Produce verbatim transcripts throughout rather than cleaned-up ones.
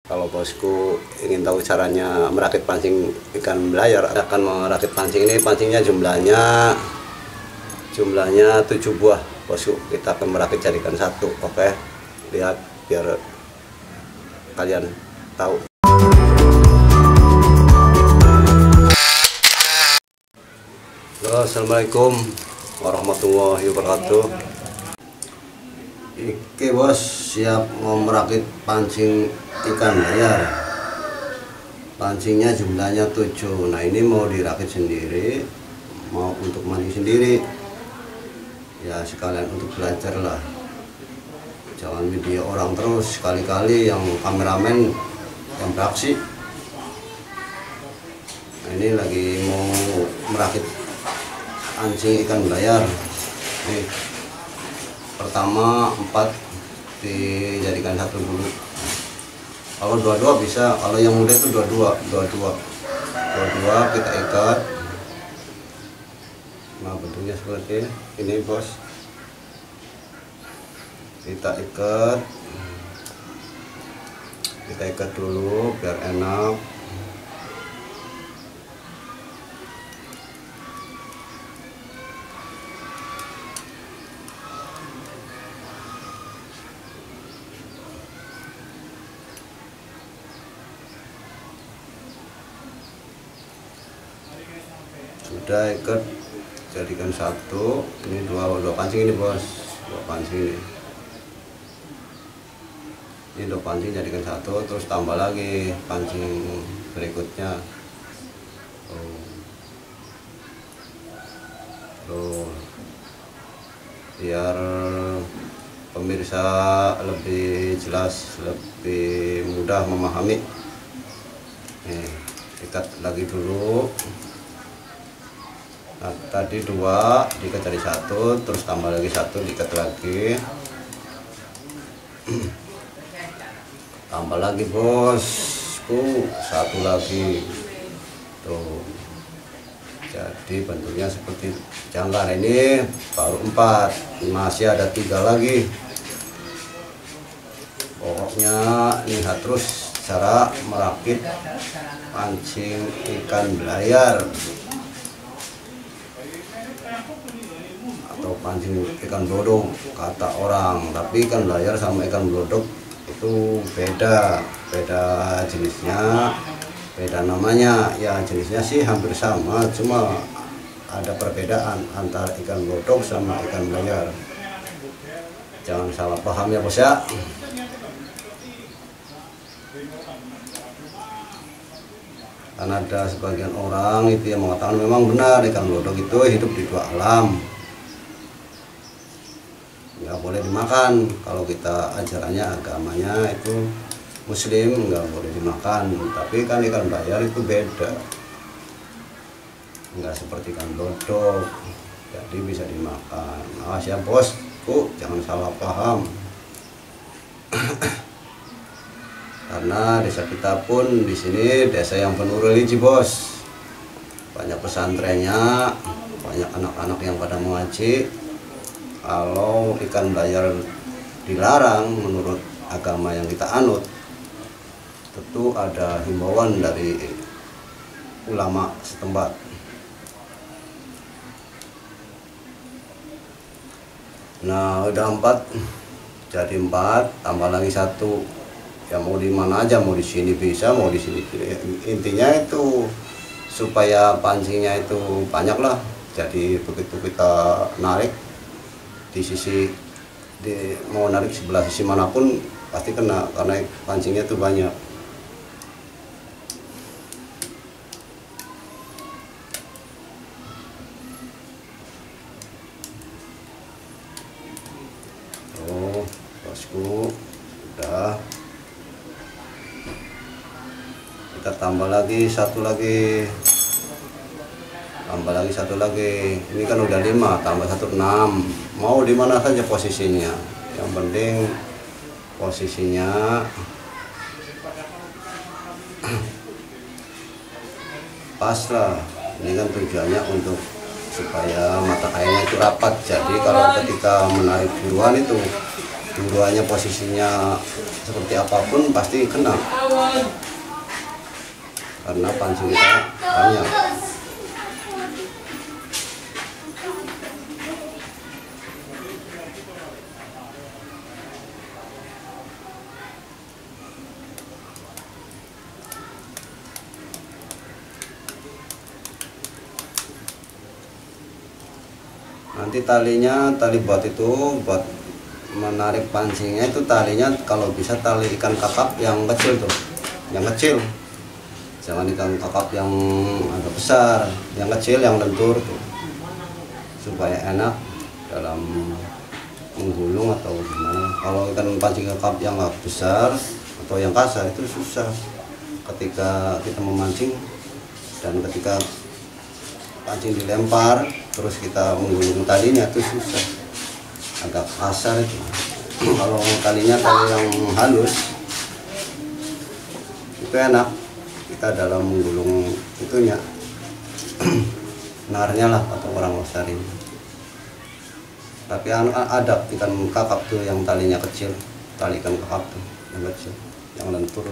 Kalau bosku ingin tahu caranya merakit pancing ikan belayar, akan merakit pancing ini. Pancingnya jumlahnya jumlahnya tujuh buah bosku. Kita akan merakit jadikan satu. Oke, lihat biar kalian tahu. Halo, assalamualaikum warahmatullahi wabarakatuh. Oke bos, siap mau merakit pancing ikan layar. Pancingnya jumlahnya tujuh. Nah ini mau dirakit sendiri, mau untuk mancing sendiri. Ya sekalian untuk belajar lah. Jangan video orang terus, sekali-kali yang kameramen yang beraksi. Nah ini lagi mau merakit pancing ikan layar. Nih, pertama empat dijadikan satu dulu. Kalau dua-dua bisa, kalau yang muda itu dua-dua, dua-dua, dua-dua kita ikat. Nah bentuknya seperti ini bos. Kita ikat, kita ikat dulu biar enak. Sudah ikat, jadikan satu. Ini dua dua pancing ini bos, dua pancing ini. Ini dua pancing jadikan satu, terus tambah lagi pancing berikutnya. Oh. Tuh. Biar pemirsa lebih jelas, lebih mudah memahami. Nih, ikat lagi dulu. Nah, tadi dua diikat jadi satu, terus tambah lagi satu diikat lagi, tambah lagi bosku satu lagi tuh. Jadi bentuknya seperti jangkar. Ini baru empat, masih ada tiga lagi. Pokoknya lihat terus cara merakit pancing ikan belayar atau pancing ikan blodok kata orang, tapi ikan layar sama ikan blodok itu beda, beda jenisnya, beda namanya. Ya jenisnya sih hampir sama, cuma ada perbedaan antara ikan blodok sama ikan layar. Jangan salah paham ya bos ya. Karena ada sebagian orang itu yang mengatakan memang benar ikan blodok itu hidup di dua alam, nggak boleh dimakan. Kalau kita ajarannya agamanya itu muslim, nggak boleh dimakan. Tapi kan ikan layar itu beda, nggak seperti ikan blodok, jadi bisa dimakan. Awas ya bosku, jangan salah paham. Karena desa kita pun di sini desa yang penuh religi bos, banyak pesantrennya, banyak anak-anak yang pada mengaji. Kalau ikan layar dilarang menurut agama yang kita anut, tentu ada himbauan dari ulama setempat. Nah udah empat, jadi empat, tambah lagi satu. Ya mau di mana aja, mau di sini bisa, mau di sini. Intinya itu supaya pancingnya itu banyak lah. Jadi begitu kita narik di sisi, di, mau narik sebelah sisi manapun pasti kena, karena pancingnya itu banyak. Oh bosku, udah. Kita tambah lagi satu lagi, tambah lagi satu lagi. Ini kan udah lima, tambah satu enam. Mau di mana saja posisinya, yang penting posisinya pas lah. Ini kan tujuannya untuk supaya mata kailnya itu rapat. Jadi kalau ketika menarik buruan itu dua-duanya posisinya seperti apapun pasti kena, karena pancing kita banyak. Nanti talinya, tali buat itu buat menarik pancingnya itu talinya kalau bisa tali ikan kakap yang kecil tuh, yang kecil, jangan ikan kakap yang agak besar, yang kecil, yang lentur tuh, supaya enak dalam menggulung atau gimana. Kalau ikan pancing kakap yang agak besar atau yang kasar itu susah ketika kita memancing, dan ketika pancing dilempar terus kita menggulung talinya itu susah, agak kasar itu. Kalau talinya tali yang halus itu enak kita dalam menggulung itunya, narnya lah atau orang lestari. Tapi ada ikan kakap tuh yang talinya kecil, tali ikan kakap tuh yang kecil, yang lentur.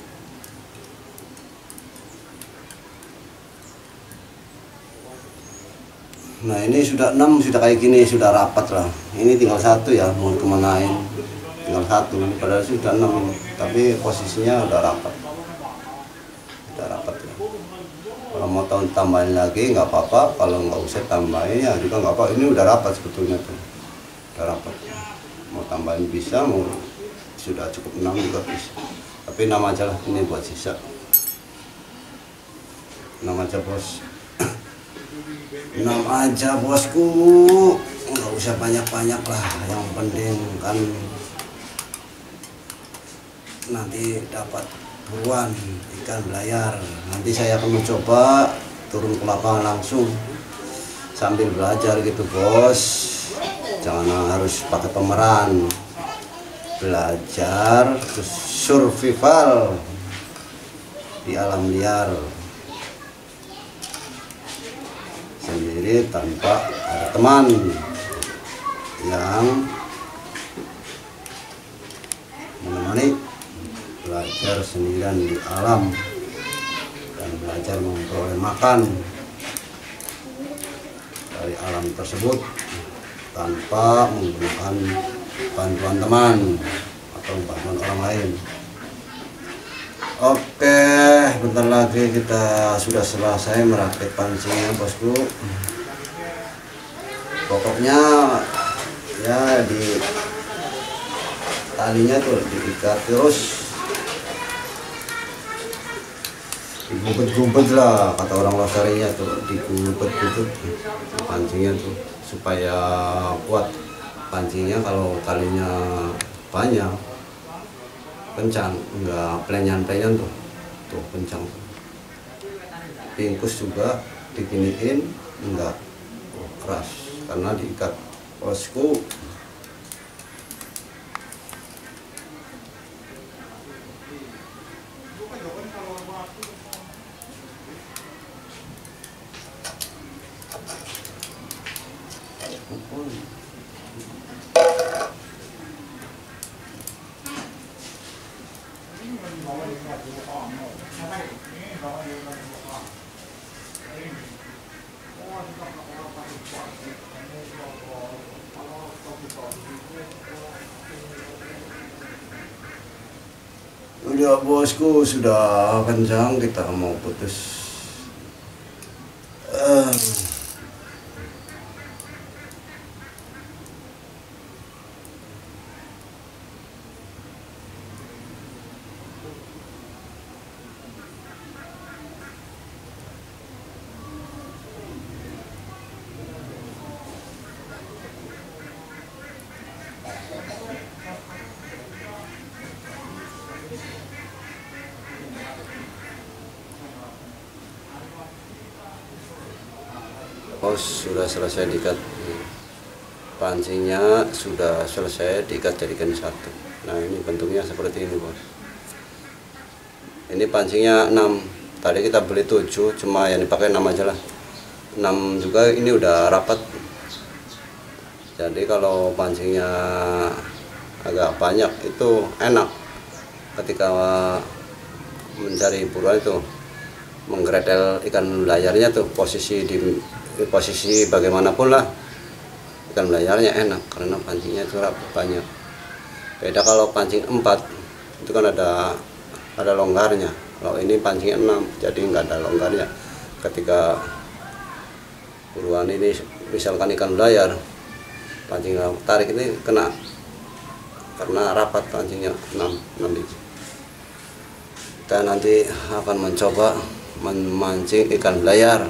Nah ini sudah enam, sudah kayak gini, sudah rapat lah. Ini tinggal satu ya, mau kemanain, tinggal satu. Padahal sudah enam, tapi posisinya udah rapat, udah rapat ya. Kalau mau tahun tambahin lagi nggak apa-apa, kalau nggak usah tambahin ya juga nggak apa. Ini udah rapat sebetulnya tuh, udah rapat. Mau tambahin bisa, mau sudah cukup enam juga bisa. Tapi enam aja lah, ini buat sisa. Enam aja bos. Enam aja bosku, nggak usah banyak-banyak lah, yang penting kan nanti dapat buruan ikan belayar. Nanti saya akan mencoba turun ke lapangan langsung sambil belajar gitu bos, jangan harus pakai pemeran, belajar terus survival di alam liar sendiri tanpa ada teman yang menemani, belajar sendirian di alam dan belajar memperoleh makan dari alam tersebut tanpa menggunakan bantuan teman atau bantuan orang lain. Oke, bentar lagi kita sudah selesai merakit pancingnya bosku. Pokoknya ya di talinya tuh diikat terus, digumpet-gumpet lah kata orang losarinya tuh, digumpet-gumpet pancingnya tuh supaya kuat pancingnya. Kalau talinya banyak, kencang, enggak pelenyan-pelenyan tuh, tuh kencang. Bingkus juga diginiin, enggak oh, keras karena diikat bosku. Udah bosku, sudah kencang, kita mau putus. Uh. Bos sudah selesai diikat, pancingnya sudah selesai diikat jadikan satu. Nah ini bentuknya seperti ini bos. Ini pancingnya enam, tadi kita beli tujuh, cuma yang dipakai enam aja lah. enam juga ini udah rapat. Jadi kalau pancingnya agak banyak, itu enak ketika mencari buruan itu, menggredel ikan layarnya tuh, posisi di posisi bagaimanapun lah ikan layarnya enak karena pancingnya itu banyak. Beda kalau pancing empat itu kan ada ada longgarnya. Kalau ini pancingnya enam, jadi nggak ada longgarnya. Ketika buruan ini misalkan ikan layar, pancing tarik ini kena karena rapat pancingnya enam biji. Kita nanti akan mencoba memancing ikan layar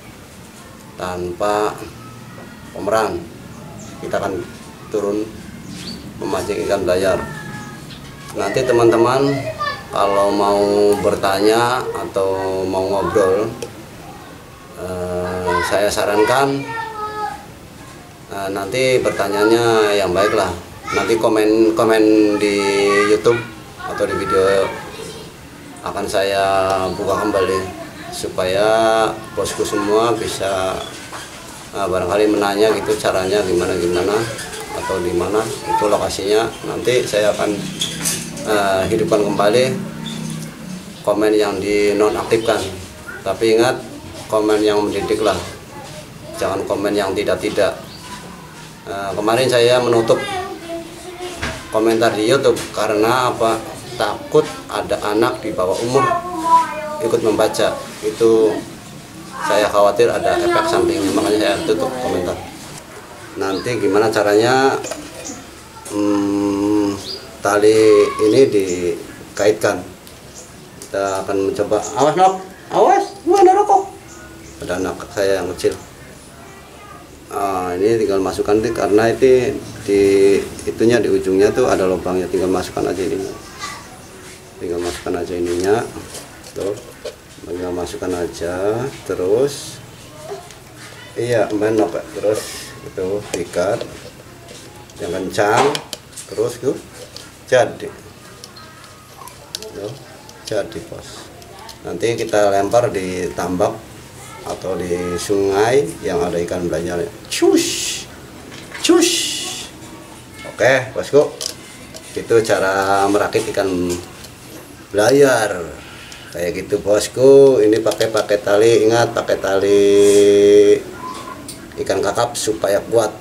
tanpa pemeran. Kita akan turun memancing ikan layar. Nanti teman-teman kalau mau bertanya atau mau ngobrol, eh, saya sarankan eh, nanti bertanyanya yang baik lah. Nanti komen komen di YouTube atau di video akan saya buka kembali supaya bosku semua bisa uh, barangkali menanya gitu caranya gimana gimana atau di mana itu lokasinya. Nanti saya akan uh, hidupkan kembali komen yang dinonaktifkan, tapi ingat komen yang mendidik lah, jangan komen yang tidak-tidak. Uh, kemarin saya menutup komentar di YouTube karena apa? Takut ada anak di bawah umur ikut membaca, itu saya khawatir ada efek sampingnya, makanya saya tutup komentar. Nanti gimana caranya hmm, tali ini dikaitkan, kita akan mencoba. Awas nok, awas, mana rokok? Ada anak saya yang kecil. Ah, ini tinggal masukkan deh, karena itu di itunya di ujungnya tuh ada lubangnya, tinggal masukkan aja ini. Tinggal masukkan aja ininya, tuh, tinggal masukkan aja, terus, iya menok, terus itu ikat yang kencang, terus tuh jadi, tuh, jadi bos. Nanti kita lempar di tambak atau di sungai yang ada ikan belayarnya, cus, cus. Oke bosku, itu cara merakit ikan belayar kayak gitu bosku. Ini pakai pakai tali, ingat pakai tali ikan kakap supaya kuat.